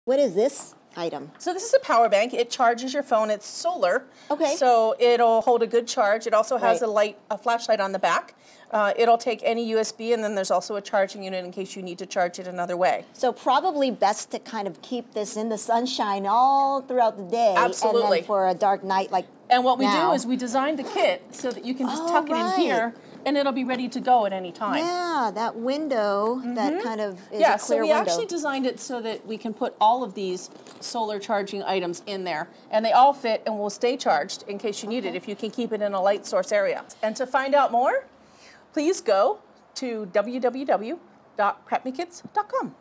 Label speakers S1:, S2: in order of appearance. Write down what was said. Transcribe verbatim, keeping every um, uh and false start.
S1: What is this item?
S2: So this is a power bank. It charges your phone. It's solar.
S1: Okay.
S2: So it'll hold a good charge. It also has
S1: Right.
S2: a light, a flashlight on the back. Uh, it'll take any U S B, and then there's also a charging unit in case you need to charge it another way.
S1: So probably best to kind of keep this in the sunshine all throughout the day.
S2: Absolutely.
S1: And then for a dark night like
S2: And what we
S1: now.
S2: do is we designed the kit so that you can just
S1: Oh,
S2: tuck it
S1: right.
S2: in here, and it'll be ready to go at any time.
S1: Yeah, that window, mm-hmm. that kind of is
S2: yeah,
S1: a clear
S2: so we
S1: window.
S2: actually designed it so that we can put all of these solar charging items in there, and they all fit and will stay charged in case you need
S1: Okay.
S2: it if you can keep it in a light source area. And to find out more, please go to w w w dot prep me kits dot com.